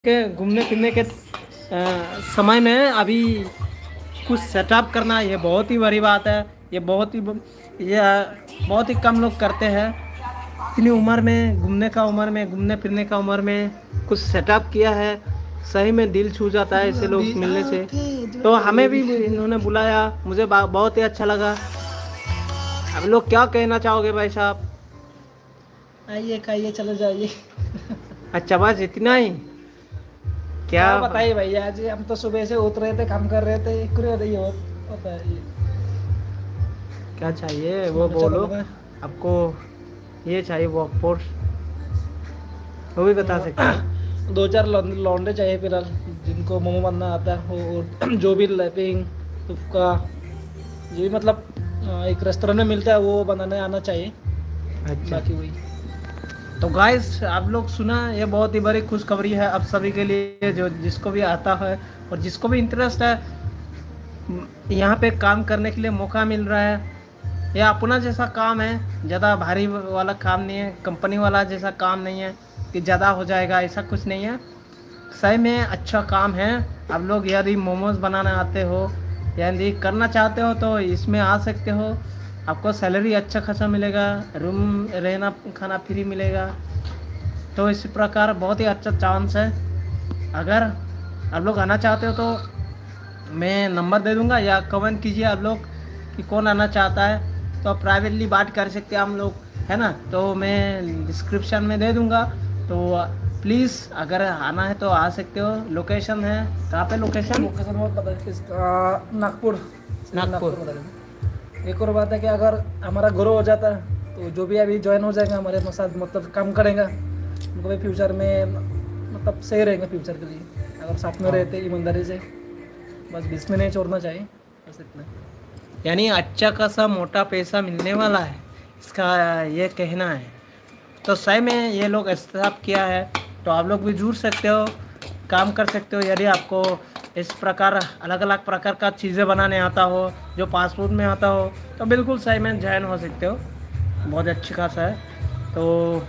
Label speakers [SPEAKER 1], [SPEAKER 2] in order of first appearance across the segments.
[SPEAKER 1] के घूमने फिरने के समय में अभी कुछ सेटअप करना ये बहुत ही बड़ी बात है। ये बहुत ही कम लोग करते हैं। इतनी उम्र में घूमने फिरने का उम्र में कुछ सेटअप किया है। सही में दिल छू जाता है ऐसे लोग मिलने से। तो हमें भी इन्होंने बुलाया, मुझे बहुत ही अच्छा लगा। अब लोग क्या कहना चाहोगे भाई साहब?
[SPEAKER 2] आइए खाइए चले जाइए।
[SPEAKER 1] अच्छा बस इतना ही? क्या
[SPEAKER 2] क्या बताइए भैया जी, हम तो सुबह से उठ रहे थे, काम कर रहे थे, क्यों नहीं होता है ये।
[SPEAKER 1] क्या चाहिए वो बोलो। आपको ये चाहिए वर्कफोर्स, वो भी बता सकते हो।
[SPEAKER 2] दो चार लौंडे चाहिए फिलहाल, जिनको मोमो बनना आता है और जो भी लैपिंग तुपका जो भी मतलब एक रेस्टोरेंट में मिलता है वो बनाने आना चाहिए।
[SPEAKER 1] अच्छा
[SPEAKER 2] बाकी वही।
[SPEAKER 1] तो गाइस आप लोग सुना, ये बहुत ही बड़ी खुशखबरी है आप सभी के लिए, जो जिसको भी आता है और जिसको भी इंटरेस्ट है यहाँ पे काम करने के लिए मौका मिल रहा है। यह अपना जैसा काम है, ज़्यादा भारी वाला काम नहीं है, कंपनी वाला जैसा काम नहीं है कि ज़्यादा हो जाएगा, ऐसा कुछ नहीं है। सही में अच्छा काम है। आप लोग यदि मोमोज बनाना आते हो यदि करना चाहते हो तो इसमें आ सकते हो। आपको सैलरी अच्छा खासा मिलेगा, रूम रहना खाना फ्री मिलेगा। तो इस प्रकार बहुत ही अच्छा चांस है। अगर आप लोग आना चाहते हो तो मैं नंबर दे दूंगा या कमेंट कीजिए आप लोग कि कौन आना चाहता है, तो प्राइवेटली बात कर सकते हैं हम लोग, है ना। तो मैं डिस्क्रिप्शन में दे दूंगा, तो प्लीज़ अगर आना है तो आ सकते हो। लोकेशन है कहाँ पे? लोकेशन
[SPEAKER 2] बहुत पता है किसका, नागपुर।
[SPEAKER 1] नागपुर।
[SPEAKER 2] बता दें। एक और बात है कि अगर हमारा ग्रो हो जाता है तो जो भी अभी ज्वाइन हो जाएगा हमारे साथ मतलब काम करेगा, उनको भी फ्यूचर में मतलब सही रहेगा फ्यूचर के लिए, अगर साथ में रहते ईमानदारी से। बस बीच में नहीं छोड़ना चाहिए, बस इतना।
[SPEAKER 1] यानी अच्छा खासा मोटा पैसा मिलने वाला है, इसका ये कहना है। तो सही में ये लोग स्टाफ किया है, तो आप लोग भी जुड़ सकते हो, काम कर सकते हो। यदि आपको इस प्रकार अलग अलग प्रकार का चीज़ें बनाने आता हो, जो फास्ट फूड में आता हो, तो बिल्कुल सही में ज्वाइन हो सकते हो। बहुत अच्छी खासा है। तो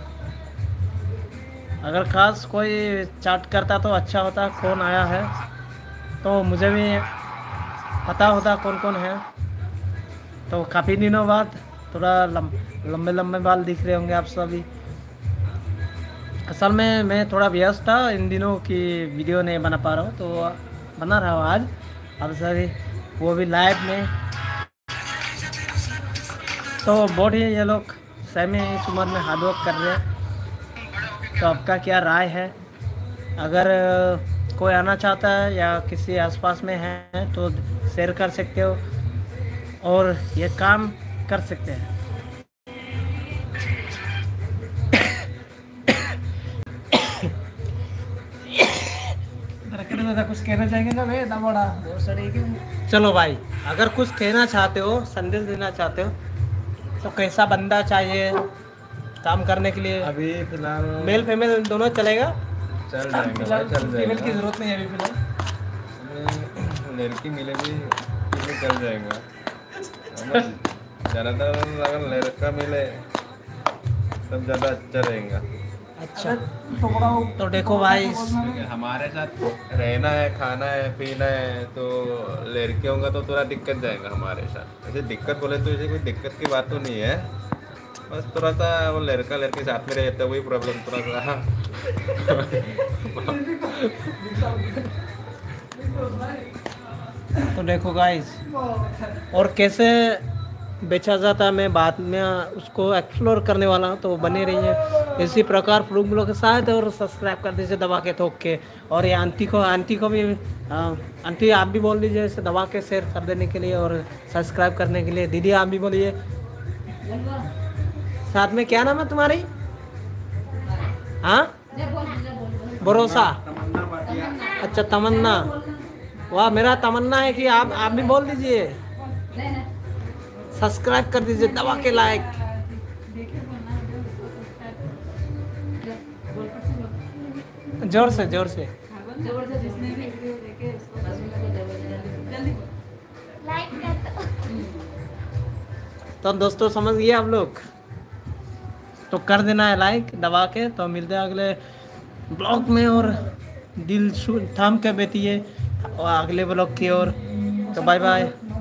[SPEAKER 1] अगर ख़ास कोई चाट करता तो अच्छा होता, कौन आया है तो मुझे भी पता होता कौन कौन है। तो काफ़ी दिनों बाद थोड़ा लंबे लंबे बाल दिख रहे होंगे आप सभी। असल में मैं थोड़ा व्यस्त था इन दिनों की वीडियो नहीं बना पा रहा हूँ, तो बना रहा हूँ आज अब सभी, वो भी लाइव में। तो बहुत ही ये लोग सही में इस उम्र में हार्डवर्क कर रहे हैं। तो आपका क्या राय है? अगर कोई आना चाहता है या किसी आसपास में है तो शेयर कर सकते हो और ये काम कर सकते हैं।
[SPEAKER 2] दादा कुछ कहना चाहेंगे ना भाई? इतना बड़ा बहुत सारी
[SPEAKER 1] चलो भाई, अगर कुछ कहना चाहते हो, संदेश देना चाहते हो, तो कैसा बंदा चाहिए काम करने के लिए?
[SPEAKER 3] अभी फिलहाल
[SPEAKER 1] मेल फीमेल दोनों चलेगा?
[SPEAKER 3] चल जाएगा भाई, चल
[SPEAKER 2] फीमेल की
[SPEAKER 3] जाएगा।
[SPEAKER 2] जरूरत नहीं है अभी फिलहाल।
[SPEAKER 3] लड़की मिलेगी फिर चल जाएगा। ज़्यादातर अगर लड़का मिले तब ज़्यादा अच्छा रहेगा।
[SPEAKER 1] अच्छा तो देखो भाई,
[SPEAKER 3] हमारे साथ रहना है, खाना है, पीना है, तो लड़के होंगे तो थोड़ा दिक्कत जाएगा हमारे साथ। ऐसे दिक्कत बोले तो ऐसे कोई दिक्कत की बात तो नहीं है, बस थोड़ा सा वो लड़का लड़के साथ में रहता है वही प्रॉब्लम थोड़ा सा।
[SPEAKER 1] तो देखो गाइस, और कैसे बेचा जाता है मैं बाद में उसको एक्सप्लोर करने वाला हूँ, तो बने रहिए इसी प्रकार फ्लूम के साथ। और सब्सक्राइब कर दीजिए दबा के ठोक के। और ये आंटी को भी आंटी आप भी बोल दीजिए इसे दबा के शेयर कर देने के लिए और सब्सक्राइब करने के लिए। दीदी आप भी बोलिए साथ में। क्या नाम है तुम्हारी? हाँ, भरोसा। अच्छा तमन्ना। वाह, मेरा तमन्ना है कि आप भी बोल दीजिए, सब्सक्राइब कर दीजिए दबा के लाइक। जोर से जोर से। तो दोस्तों समझ गए आप लोग, तो कर देना है लाइक दबा के। तो मिलते हैं अगले ब्लॉग में और दिल थाम के बैठिए और अगले ब्लॉग की ओर। तो बाय बाय।